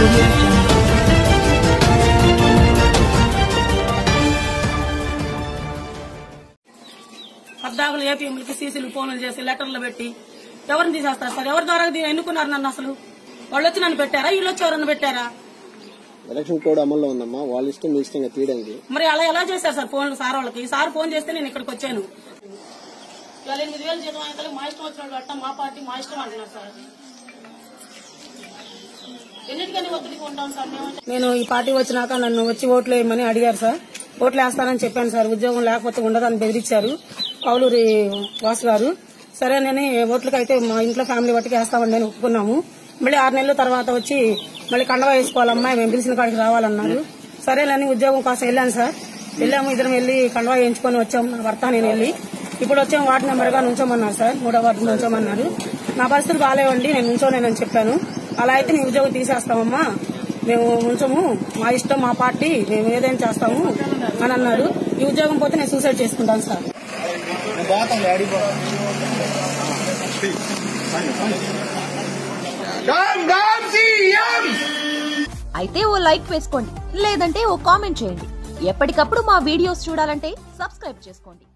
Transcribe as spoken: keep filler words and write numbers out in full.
పద్దాకులు ఏపీఎంలకి సీసీలు ఫోన్లు చేసి లెటర్లు పెట్టి ఎవరిని తీసేస్తారు సార్? ఎవరి ద్వారా ఎన్నుకున్నారు నన్ను? అసలు వాళ్ళు వచ్చి నన్ను పెట్టారా? వీళ్ళు వచ్చి ఎవరన్నా పెట్టారా? ఎలక్షన్ కోడ్ అమల్లో ఉందమ్మా, వాళ్ళ ఇష్టం మీ ఇష్టంగా తీయడానికి. మరి అలా ఎలా చేశారు సార్ ఫోన్లు సార్ వాళ్ళకి? సార్ ఫోన్ చేస్తే నేను ఇక్కడికి వచ్చాను. ఇవాళ ఎనిమిది వేలు జీతం అయితే మా ఇష్టం వచ్చిన వాళ్ళు అట్టా మా పార్టీ మా ఇష్టం అంటున్నారు సార్. ఎన్నిటికని ఒత్తిడికి ఉంటాం సార్ మేము. నేను ఈ పార్టీ వచ్చినాక నన్ను వచ్చి ఓట్లు వేయమని అడిగారు సార్. ఓట్లు వేస్తానని చెప్పాను సార్. ఉద్యోగం లేకపోతే ఉండదని బెదిరించారు కౌలూరి వాసు గారు. సరేనని ఓట్లకైతే మా ఇంట్లో ఫ్యామిలీ బట్టికి వేస్తామండి అని ఒప్పుకున్నాము. మళ్ళీ ఆరు నెలల తర్వాత వచ్చి మళ్ళీ కండవా వేసుకోవాలమ్మా, మేము పిలిచిన కాడికి రావాలన్నారు. సరేనని ఉద్యోగం కోసం వెళ్ళాను సార్. వెళ్ళాము, ఇద్దరం వెళ్ళి కండవా వేయించుకొని వచ్చాము. నా భర్త నేను వెళ్ళి ఇప్పుడు వచ్చాము. వార్డు నెంబర్ గా నుంచోమన్నారు సార్, మూడో వార్డు నుంచోమన్నారు. నా పరిస్థితులు బాగాలేవండి, నేను నుంచోలేనని చెప్పాను. అలా అయితే మీ ఉద్యోగం తీసేస్తామమ్మా, మేము ఉంచము, మా ఇష్టం మా పార్టీ, మేము ఏదైనా చేస్తాము అని అన్నారు. ఈ ఉద్యోగం పోతే నేను సూసైడ్ చేసుకుంటాను సార్. అయితే ఓ లైక్ వేసుకోండి, లేదంటే ఓ కామెంట్ చేయండి. ఎప్పటికప్పుడు మా వీడియోస్ చూడాలంటే సబ్స్క్రైబ్ చేసుకోండి.